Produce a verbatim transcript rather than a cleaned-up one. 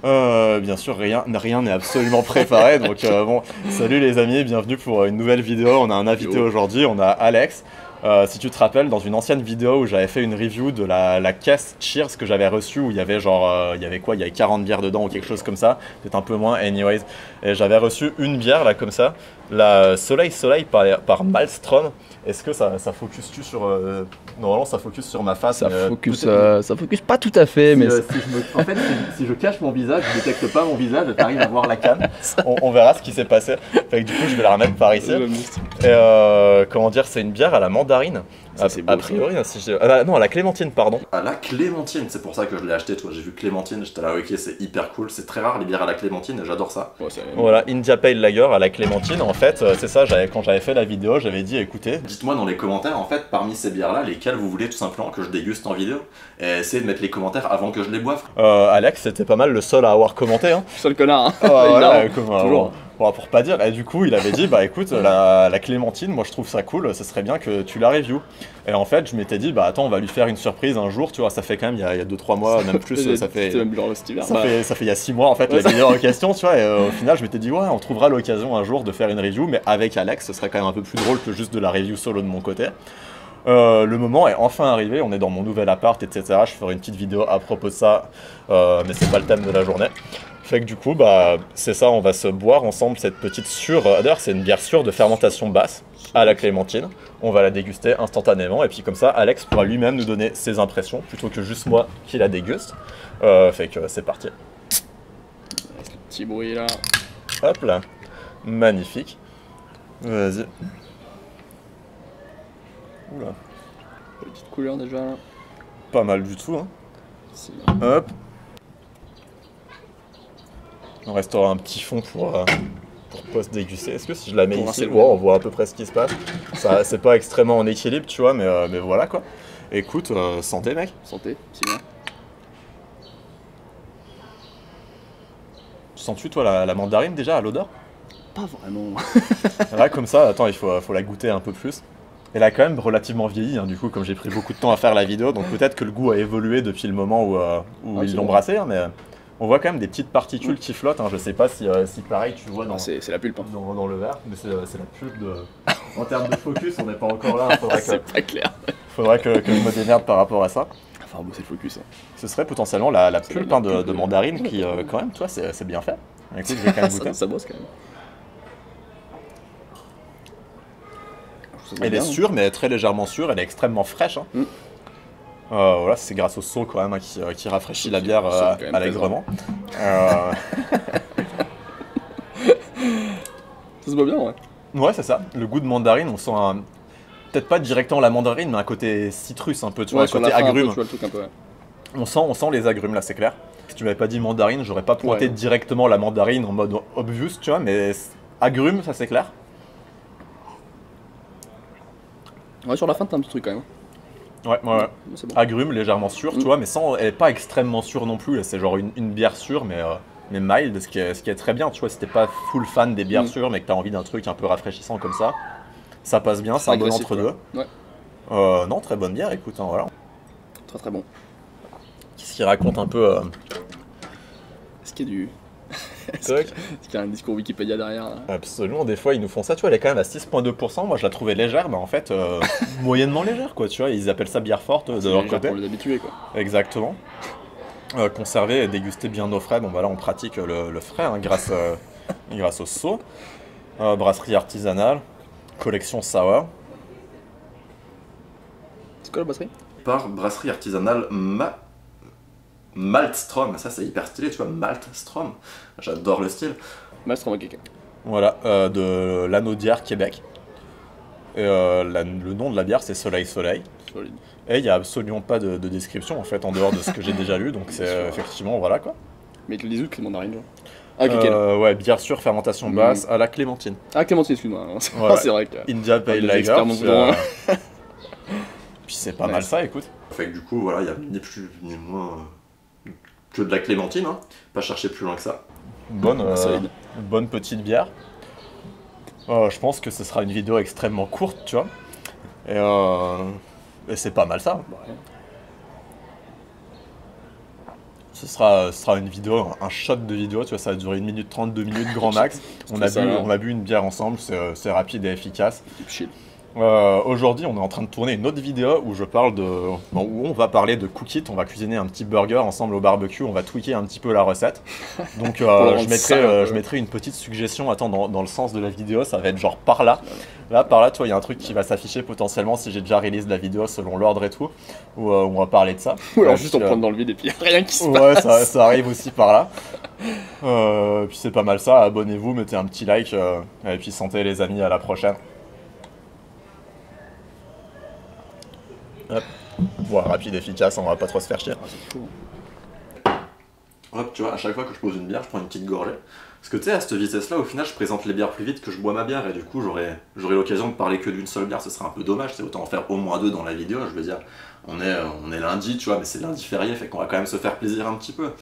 Euh, bien sûr, rien rien n'est absolument préparé, donc euh, bon, salut les amis, bienvenue pour une nouvelle vidéo. On a un invité Yo. aujourd'hui, on a Alex. Euh, si tu te rappelles, dans une ancienne vidéo où j'avais fait une review de la, la caisse Cheers que j'avais reçue, où il y avait genre, euh, il y avait quoi, il y avait quarante bières dedans ou quelque chose comme ça, peut-être un peu moins, anyways. Et j'avais reçu une bière là comme ça, la Soleil Soleil par, par Malmstrom. Est-ce que ça, ça focus-tu sur... Euh... Normalement ça focus sur ma face. Ça mais, euh, focus, tout est- euh, ça focus pas tout à fait, si, mais euh, si je me- En fait, si, si je cache mon visage, je détecte pas mon visage, t'arrives à voir la canne. On, on verra ce qui s'est passé. Fait que du coup, je vais la remettre par ici. c'est- Et euh, comment dire, c'est une bière à la mandarine. Ça, A, c'est beau, a priori, si je... ah, bah, non, à la clémentine, pardon. À la clémentine, c'est pour ça que je l'ai acheté, toi. J'ai vu clémentine, j'étais là, ok, c'est hyper cool. C'est très rare les bières à la clémentine et j'adore ça. Ouais, c'est- Voilà, India Pale Lager à la clémentine. En fait, euh, c'est ça, j'avais- quand j'avais fait la vidéo, j'avais dit, écoutez, Dites-moi dans les commentaires, en fait, parmi ces bières-là, lesquelles vous voulez tout simplement que je déguste en vidéo. Et essayez de mettre les commentaires avant que je les boive. euh, Alex, c'était pas mal le seul à avoir commenté. Hein. Je suis le connard, hein. Ah, voilà, Évidemment. comme, euh, Toujours. bon, pour pas dire. Et du coup, il avait dit, bah écoute, la, la clémentine, moi je trouve ça cool, ce serait bien que tu la review. Et en fait, je m'étais dit, bah attends, on va lui faire une surprise un jour, tu vois, ça fait quand même, il y a deux trois mois, même plus, ça fait... C'était même genre cet hiver. Ça, Bah, fait, ça fait il y a six mois en fait Ouais, la ça- vidéo en question, tu vois, et euh, au final je m'étais dit ouais, on trouvera l'occasion un jour de faire une review, mais avec Alex, ce serait quand même un peu plus drôle que juste de la review solo de mon côté. Euh, le moment est enfin arrivé, on est dans mon nouvel appart, et cetera. Je ferai une petite vidéo à propos de ça, euh, mais c'est pas le thème de la journée. Fait que du coup, bah, c'est ça, on va se boire ensemble cette petite sûre. D'ailleurs, c'est une bière sûre de fermentation basse à la clémentine. On va la déguster instantanément, et puis comme ça, Alex pourra lui-même nous donner ses impressions plutôt que juste moi qui la déguste. Euh, fait que c'est parti. petit bruit là. Hop là, magnifique. Vas-y. Oula, Petite couleur déjà là. pas mal du tout. Hein. C'est- Hop. On restera un petit fond pour, euh, pour post-déguster. Est-ce que si je la mets Pour ici, voir, c'est ouais, on voit à peu près ce qui se passe. Ça, c'est pas extrêmement en équilibre, tu vois, mais, euh, mais voilà quoi. Écoute, euh, santé mec. Santé, c'est bien. Sens-tu toi la, la mandarine déjà à l'odeur? Pas vraiment. Là comme ça, attends, il faut, faut la goûter un peu plus. Elle a quand même relativement vieilli, hein, du coup, comme j'ai pris beaucoup de temps à faire la vidéo, donc peut-être que le goût a évolué depuis le moment où, euh, où Ah, ils c'est l'ont bon. brassé, hein, mais euh, on voit quand même des petites particules qui flottent. Hein, je sais pas si, euh, si pareil tu vois dans, Ah, c'est c'est la pulpe. Hein. dans, dans le verre, mais c'est c'est la pulpe de... En termes de focus, on n'est pas encore là, il faudrait, que, C'est pas clair. faudrait que, que je me démerde par rapport à ça. Enfin, bon, c'est le focus. Hein. Ce serait potentiellement la, la C'est pulpe la hein, de, pulpe de de- mandarine qui, euh, quand même, toi, c'est c'est bien fait. Écoute, je vais quand même goûter. ça, ça bosse quand même. Ça sent Elle est bien, hein. sûre, mais très légèrement sûre, elle est extrêmement fraîche. Hein. Mm. Euh, voilà, c'est grâce au seau quand même hein, qui, euh, qui rafraîchit la bière Le seau, euh, quand même, allègrement. Euh, Ça se voit bien, ouais. ouais, c'est ça. Le goût de mandarine, on sent un... peut-être pas directement la mandarine, mais un côté citrus un peu, tu vois, Ouais, un sur côté la fin, un peu, agrume. tu vois le truc un peu. Ouais. On sent, on sent les agrumes là, c'est clair. Si tu m'avais pas dit mandarine, j'aurais pas pointé Ouais. directement la mandarine en mode obvious, tu vois, mais agrumes, ça c'est clair. Ouais, sur la fin, t'as un petit truc quand même. Ouais, ouais, ouais. Mais c'est bon. Agrumes, légèrement sûre, Mm. tu vois, mais sans, elle est pas extrêmement sûre non plus. C'est genre une, une bière sûre, mais, euh, mais mild, ce qui, est, ce qui est très bien, tu vois. Si t'es pas full fan des bières Mm. sûres, mais que t'as envie d'un truc un peu rafraîchissant comme ça, ça passe bien, c'est un bon Agressif, entre-deux. quoi. Ouais, Euh, non, très bonne bière, écoute, hein, voilà. très très bon. Qu'est-ce qui raconte un peu. euh, Est-ce qu'il y a du. Est-ce Tac. qu'il est-ce qu'il y a un discours Wikipédia derrière là? Absolument, des fois ils nous font ça, tu vois, elle est quand même à six virgule deux pour cent. Moi je la trouvais légère, mais en fait, euh, moyennement légère, quoi, tu vois. Ils appellent ça bière forte euh, de C'est leur déjà côté. pour les habitués, quoi. Exactement. Euh, conserver et déguster bien au frais. Bon, bah là, on pratique le, le frais hein, grâce, euh, grâce au seau. Euh, brasserie artisanale, collection sour. C'est quoi la brasserie? Par brasserie artisanale Ma... Malmstrom. Ça, c'est hyper stylé, tu vois, Malmstrom. J'adore le style. Maelstrom, ok, ok. Voilà, euh, de l'Anaudière, Québec. Et euh, la- le nom de la bière, c'est Soleil Soleil. Solide. Et il n'y a absolument pas de, de description en fait en dehors de ce que j'ai déjà lu, donc c'est Bien sûr. euh, effectivement voilà quoi. Mais avec les autres, c'est mandarine, genre. Ah, ok, ok. là. Euh, ouais, bière sûre, fermentation Mm. basse à la clémentine. Ah, Clémentine, excuse-moi. C'est Voilà. c'est vrai que. India Pale les Lager. experts m'ont puis, besoin. euh, puis c'est pas Ouais. mal ça, écoute. Fait que du coup, voilà, il y a ni plus ni moins euh, que de la clémentine, hein. Pas chercher plus loin que ça. Bonne, euh, Solide. bonne petite bière. Euh, je pense que ce sera une vidéo extrêmement courte, tu vois. Et, euh, et c'est pas mal ça. Ouais. Ce sera, ce sera une vidéo, un, un shot de vidéo, tu vois, ça va durer une minute trente, deux minutes grand max. On a, ça, bu, là. on a bu une bière ensemble, c'est euh, c'est rapide et efficace. Chill. Euh, Aujourd'hui, on est en train de tourner une autre vidéo où je parle de, bon, où on va parler de Cook It. On va cuisiner un petit burger ensemble au barbecue. On va tweaker un petit peu la recette. Donc, Pour euh, le je rendre mettrai, sale, euh, un peu. je mettrai une petite suggestion. Attends, dans, dans le sens de la vidéo, ça va être genre par là. Là, par là, tu vois, il y a un truc qui va s'afficher potentiellement si j'ai déjà release la vidéo selon l'ordre et tout. Où euh, on va parler de ça. Ou alors Euh, juste on puis, euh, prend dans le vide et puis y a rien qui se Ouais, passe. ça, ça arrive aussi par là. Euh, puis c'est pas mal ça. Abonnez-vous, mettez un petit like. euh, et puis santé les amis, à la prochaine. Hop. Voilà, rapide, efficace, on va pas trop se faire chier. Ah, c'est fou. Hop, tu vois, à chaque fois que je pose une bière, je prends une petite gorgée. Parce que tu sais, à cette vitesse-là, au final, je présente les bières plus vite que je bois ma bière, et du coup, j'aurai j'aurai l'occasion de parler que d'une seule bière, ce serait un peu dommage, c'est autant en faire au moins deux dans la vidéo, je veux dire. On est, on est lundi, tu vois, mais c'est lundi férié, fait qu'on va quand même se faire plaisir un petit peu.